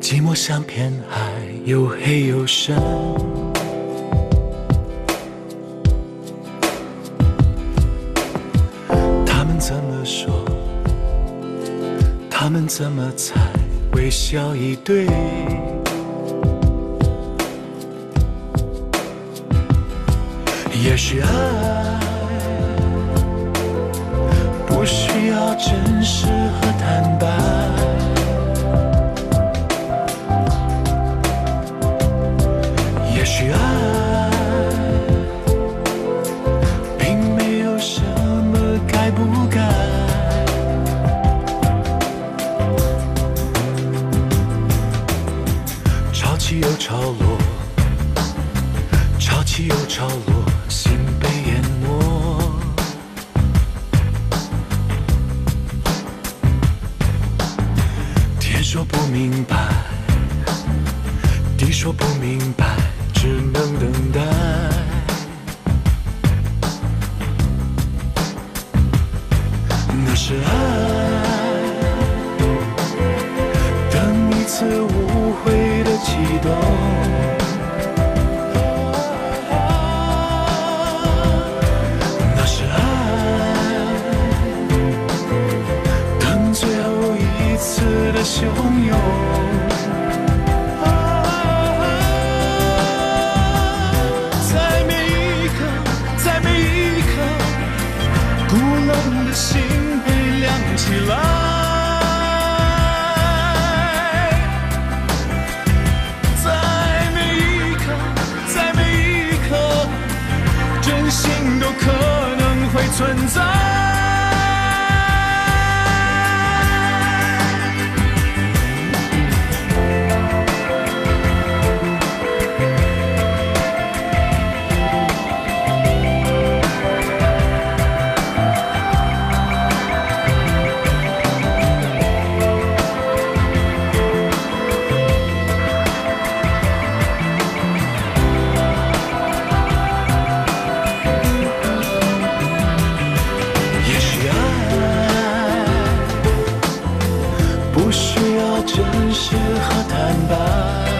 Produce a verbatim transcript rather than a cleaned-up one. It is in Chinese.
寂寞像片海，又黑又深。他们怎么说？他们怎么猜？微笑以对。也许爱不需要真实和坦白。也许爱并没有什么该不该。潮起又潮落，潮起又潮落，心被淹没。天说不明白，地说不明白，只能等待。那是爱，等一次无悔的悸动。那是爱，等最后一次的汹涌。心被亮起来，在每一刻，在每一刻，真心都可能会存在。不需要真实和坦白。